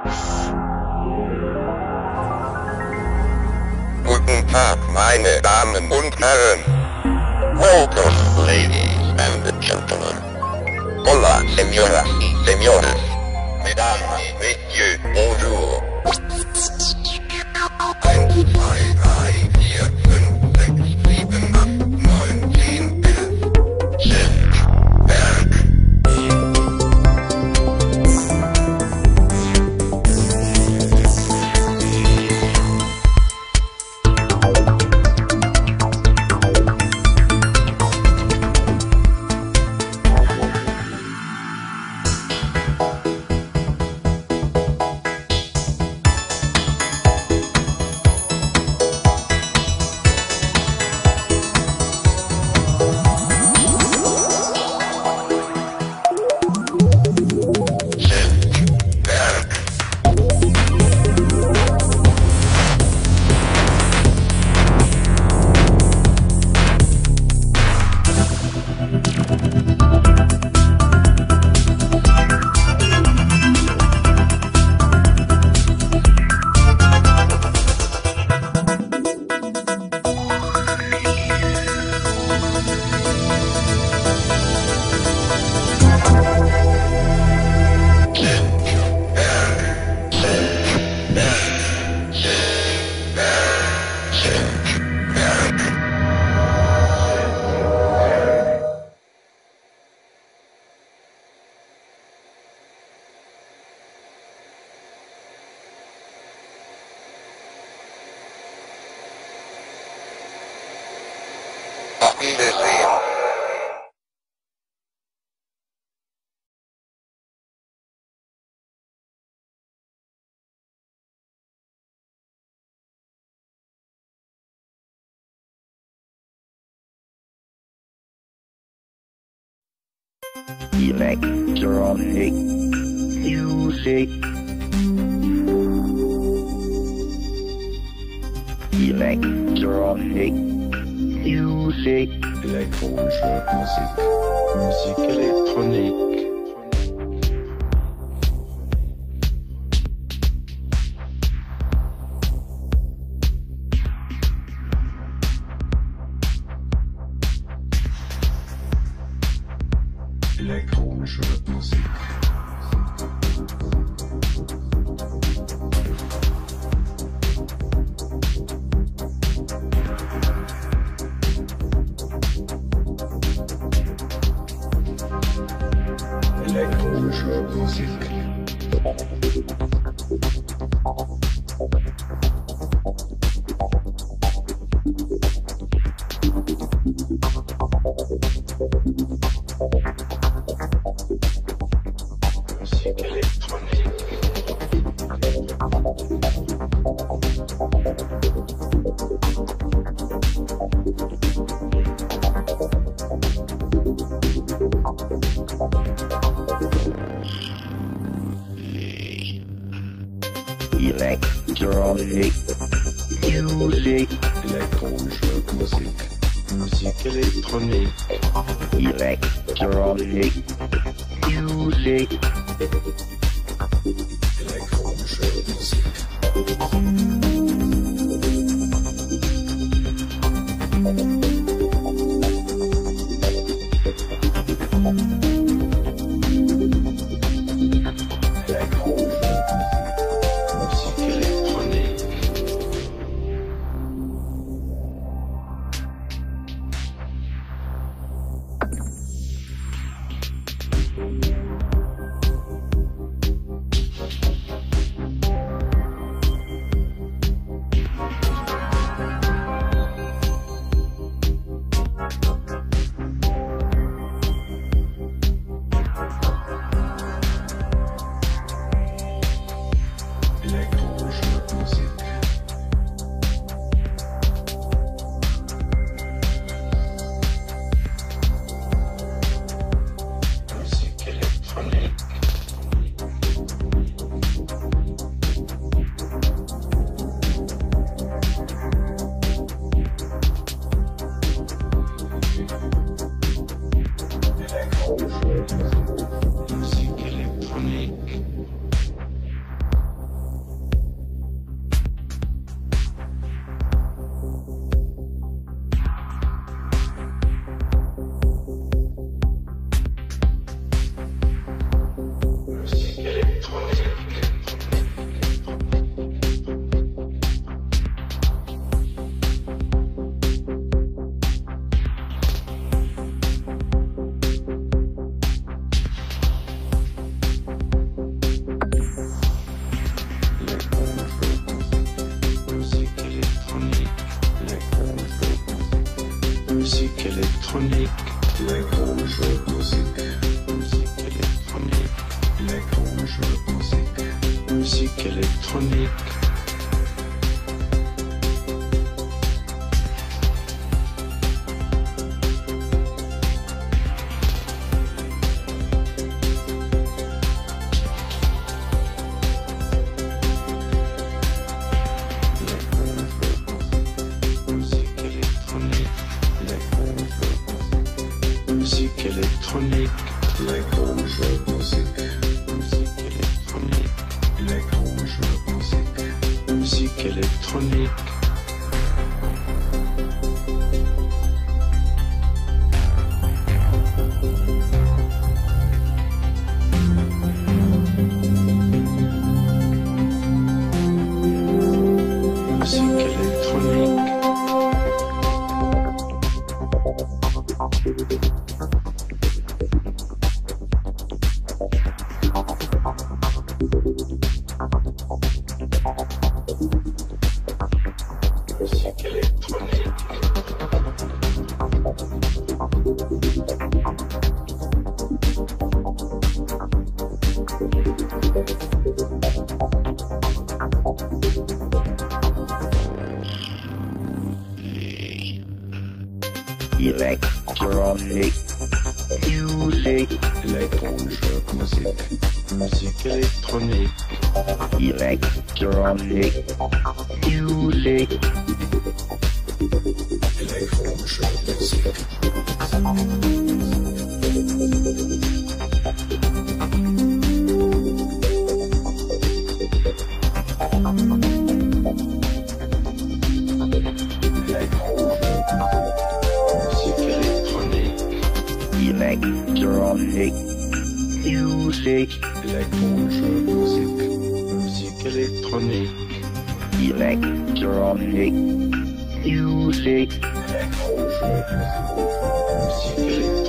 Guten Tag, meine Damen und Herren. Welcome, ladies and gentlemen. Hola, señoras y señores. Mesdames et messieurs, bonjour. 1, 2, 3, 4, 5, 6, 7, 8, 9, 10, 11. Stick-Very. Auf Wiedersehen. Electronic music. Electronic music. Elektronische Musik. Musik Elektronik. Elektronische Musik. Elektronische Musik. Musik Elektronik. Electronic music. Elektronische Musik. Musik Elektronik. Electronic music. Elektronische Musik. électronique, électronische musique, musique électronique, électronische musique, musique électronique. Musique électronique, électronische musique, musique électronique, électronische musique, musique électronique. Musique électronique. Musique électronique. Electronic music, Électronische Musik, Musik électronique, electronic music, électronische Musik. electronic music, Électronische Musik, Musik électronique, electronic music, électronische Musik, Musik électronique.